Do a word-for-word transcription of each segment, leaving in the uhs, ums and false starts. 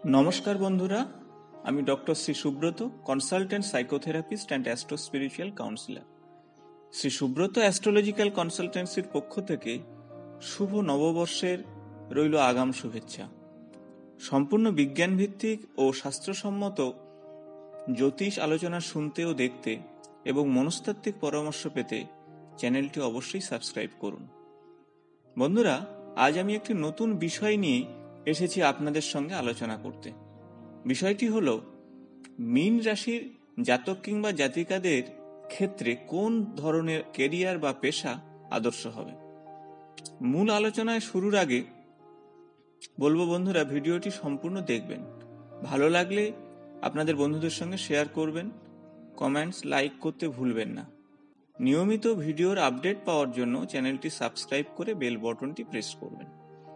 নমস্কার বন্ধুরা, আমি doctor Shri Subrata, consultant psychotherapist and astro spiritual counsellor. Shri Subrata astrological কনসালটেন্সির পক্ষ থেকে শুভ নববর্ষের রইল আগাম শুভেচ্ছা। সম্পূর্ণ বিজ্ঞানভিত্তিক ও শাস্ত্রসম্মত জ্যোতিষ আলোচনা শুনতে ও দেখতে এবং মনস্তাত্ত্বিক পরামর্শ পেতে চ্যানেলটি অবশ্যই সাবস্ক্রাইব করুন। বন্ধুরা, আজ আমি একটি নতুন বিষয় নিয়ে এসেছি আপনাদের সঙ্গে আলোচনা করতে। বিষয়টি হলো মীন রাশির জাতক কিংবা জাতিকাদের ক্ষেত্রে কোন ধরনের ক্যারিয়ার বা পেশা আদর্শ হবে। মূল আলোচনায় শুরুর আগে বলবো বন্ধুরা, ভিডিওটি সম্পূর্ণ দেখবেন, ভালো লাগলে আপনাদের বন্ধুদের সঙ্গে শেয়ার করবেন, কমেন্টস লাইক করতে ভুলবেন না। নিয়মিত ভিডিওর আপডেট পাওয়ার জন্য চ্যানেলটি সাবস্ক্রাইব করে বেল বটনটি প্রেস করবেন।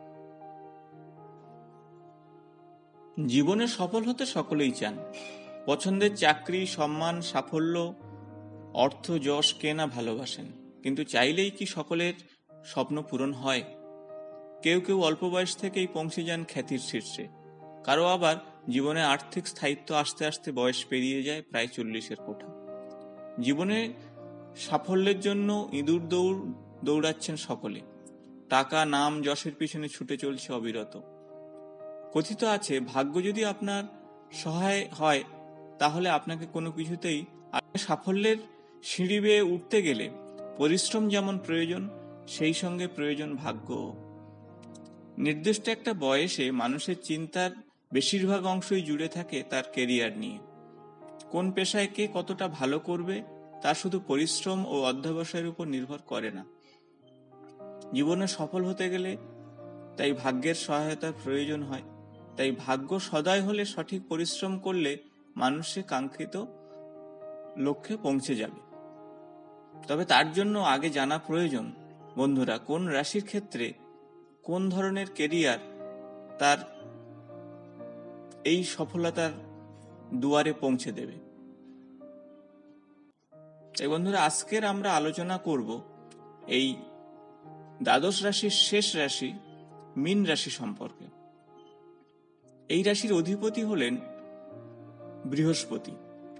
জীবনে সফল হতে সকলেই চান। পছন্দের চাকরি, সম্মান, সাফল্য, অর্থ, যশ কে না ভালোবাসেন, কিন্তু চাইলেই কি সকলের স্বপ্ন পূরণ হয়? কেউ কেউ অল্প বয়স থেকেই পৌঁছে যান খ্যাতির শীর্ষে, কারো আবার জীবনে আর্থিক স্থায়িত্ব আসতে আসতে বয়স পেরিয়ে যায় প্রায় চল্লিশের কোঠা। জীবনে সাফল্যের জন্য ইঁদুর দৌড় দৌড়াচ্ছেন সকলে, টাকা, নাম, যশের পিছনে ছুটে চলছে অবিরত। কথিত আছে, ভাগ্য যদি আপনার সহায় হয় তাহলে আপনাকে কোনো কিছুতেই সাফল্যের সিঁড়ি বেয়ে উঠতে গেলে পরিশ্রম যেমন প্রয়োজন, সেই সঙ্গে প্রয়োজন ভাগ্য। নির্দিষ্ট একটা বয়সে মানুষের চিন্তার বেশিরভাগ অংশই জুড়ে থাকে তার ক্যারিয়ার নিয়ে। কোন পেশায় কে কতটা ভালো করবে তা শুধু পরিশ্রম ও অধ্যবসায়ের উপর নির্ভর করে না। জীবনে সফল হতে গেলে তাই ভাগ্যের সহায়তার প্রয়োজন হয়। তাই ভাগ্য সদয় হলে সঠিক পরিশ্রম করলে মানুষের কাঙ্ক্ষিত লক্ষ্যে পৌঁছে যাবে। তবে তার জন্য আগে জানা প্রয়োজন বন্ধুরা, কোন রাশির ক্ষেত্রে কোন ধরনের ক্যারিয়ার তার এই সফলতার দুয়ারে পৌঁছে দেবে। তাই বন্ধুরা, আজকের আমরা আলোচনা করব এই দ্বাদশ রাশির শেষ রাশি মীন রাশি সম্পর্কে। এই রাশির অধিপতি হলেন বৃহস্পতি,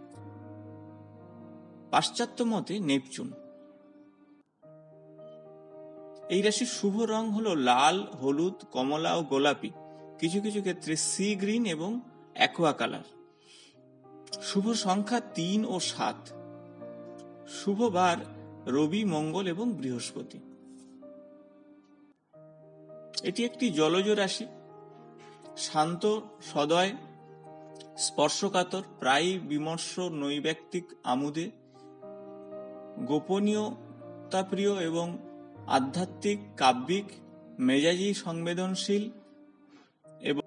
পাশ্চাত্য মতে নেপচুন। এই রাশির শুভ রং হলো লাল, হলুদ, কমলা ও গোলাপি, কিছু কিছু ক্ষেত্রে সি গ্রিন এবং অ্যাকোয়া কালার। শুভ সংখ্যা তিন ও সাত। শুভ বার রবি, মঙ্গল এবং বৃহস্পতি। এটি একটি জলজ রাশি, শান্ত, সদয়, স্পর্শকাতর, প্রায় বিমর্ষ, নৈর্ব্যক্তিক আমোদে, গোপনীয়তা প্রিয় এবং আধ্যাত্মিক, কাব্যিক, মেজাজি, সংবেদনশীল এবং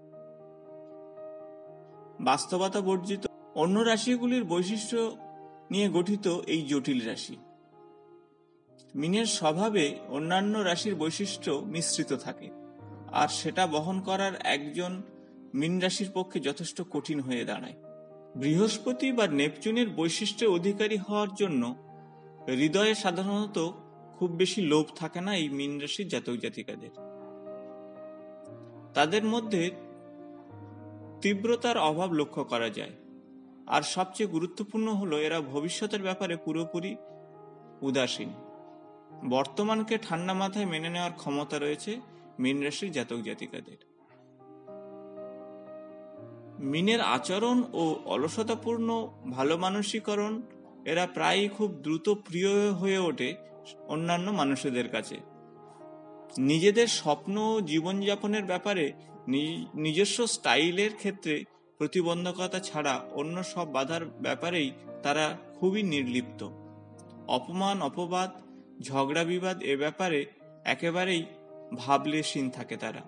বাস্তবতা বর্জিত। অন্য রাশিগুলির বৈশিষ্ট্য নিয়ে গঠিত এই জটিল রাশি। মীনের স্বভাবে অন্যান্য রাশির বৈশিষ্ট্য মিশ্রিত থাকে, আর সেটা বহন করার একজন মীন রাশির পক্ষে যথেষ্ট কঠিন হয়ে দাঁড়ায়। বৃহস্পতি বা নেপচুনের বৈশিষ্ট্যের অধিকারী হওয়ার জন্য হৃদয়ে সাধারণত খুব বেশি লোভ থাকে না এই মীন রাশির জাতক জাতিকাদের। তাদের মধ্যে তীব্রতার অভাব লক্ষ্য করা যায়, আর সবচেয়ে গুরুত্বপূর্ণ হলো এরা ভবিষ্যতের ব্যাপারে পুরোপুরি উদাসীন। বর্তমানকে ঠান্ডা মাথায় মেনে নেওয়ার ক্ষমতা রয়েছে মীন রাশির জাতক জাতিকাদের। মীনের আচরণ ও অলসতাপূর্ণ ভালো মানসিকরণ এরা প্রায়ই খুব দ্রুত প্রিয় হয়ে ওঠে অন্যান্য মানুষদের কাছে। নিজেদের স্বপ্ন ও জীবনযাপনের ব্যাপারে নিজস্ব স্টাইলের ক্ষেত্রে প্রতিবন্ধকতা ছাড়া অন্য সব বাধার ব্যাপারেই তারা খুবই নির্লিপ্ত। অপমান, অপবাদ, ঝগড়া বিবাদ এ ব্যাপারে একেবারেই ভাবলেশীন থাকে তারা।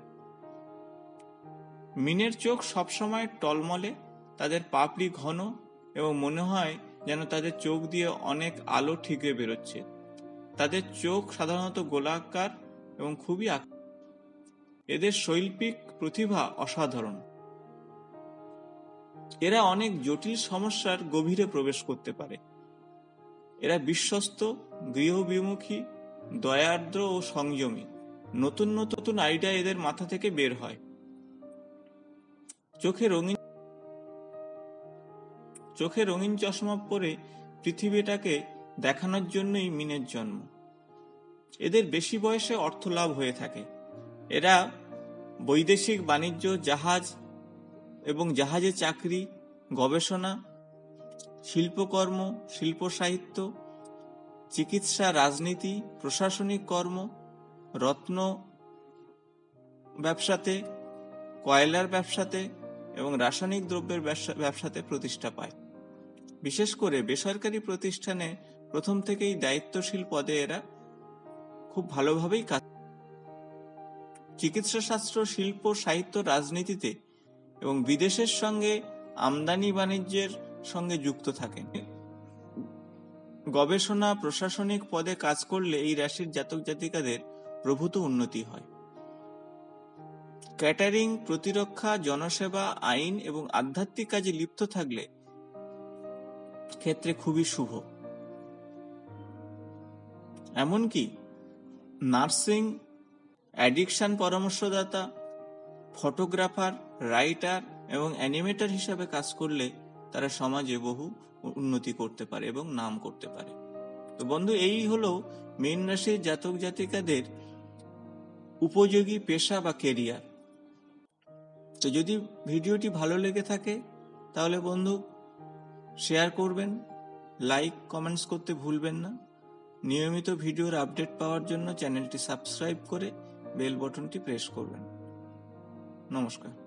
মীনের চোখ সবসময় টলমলে, তাদের পাপড়ি ঘন এবং মনে হয় যেন তাদের চোখ দিয়ে অনেক আলো ঠিকরে বেরোচ্ছে। তাদের চোখ সাধারণত গোলাকার এবং খুবই আক এদের শৈল্পিক প্রতিভা অসাধারণ। এরা অনেক জটিল সমস্যার গভীরে প্রবেশ করতে পারে। এরা বিশ্বস্ত, গৃহবিমুখী, দয়ার্দ্র ও সংযমী। নতুন নতুন আইডিয়া এদের মাথা থেকে বের হয়। চোখে রঙিন চোখে রঙিন চশমা পরে পৃথিবীটাকে দেখানোর জন্যই মিনের জন্ম। এদের বেশি বয়সে অর্থ লাভ হয়ে থাকে। এরা বৈদেশিক বাণিজ্য, জাহাজ এবং জাহাজে চাকরি, গবেষণা, শিল্পকর্ম, শিল্প সাহিত্য, চিকিৎসা, রাজনীতি, প্রশাসনিক কর্ম, রত্ন ব্যবসাতে, কয়লার ব্যবসাতে এবং রাসায়নিক দ্রব্যের ব্যবসাতে প্রতিষ্ঠা পায়। বিশেষ করে বেসরকারি প্রতিষ্ঠানে প্রথম থেকেই দায়িত্বশীল পদে এরা খুব ভালোভাবেই কাজ। চিকিৎসা শাস্ত্র, শিল্প, সাহিত্য, রাজনীতিতে এবং বিদেশের সঙ্গে আমদানি বাণিজ্যের সঙ্গে যুক্ত থাকেন। গবেষণা, প্রশাসনিক পদে কাজ করলে এই রাশির জাতক জাতিকাদের প্রভূত উন্নতি হয়। ক্যাটারিং, প্রতিরক্ষা, জনসেবা, আইন এবং আধ্যাত্মিক কাজে লিপ্ত থাকলে ক্ষেত্রে খুবই শুভ। এমনকি নার্সিং, অ্যাডিকশন পরামর্শদাতা, ফটোগ্রাফার, রাইটার এবং অ্যানিমেটর হিসাবে কাজ করলে তারা সমাজে বহু উন্নতি করতে পারে এবং নাম করতে পারে। তো বন্ধু, এই হলো মীন রাশির জাতক জাতিকাদের উপযোগী পেশা বা কেরিয়ার। তো যদি ভিডিওটি ভালো লেগে থাকে তাহলে বন্ধু শেয়ার করবেন, লাইক, কমেন্টস করতে ভুলবেন না। নিয়মিত ভিডিওর আপডেট পাওয়ার জন্য চ্যানেলটি সাবস্ক্রাইব করে বেল বটনটি প্রেস করবেন। নমস্কার।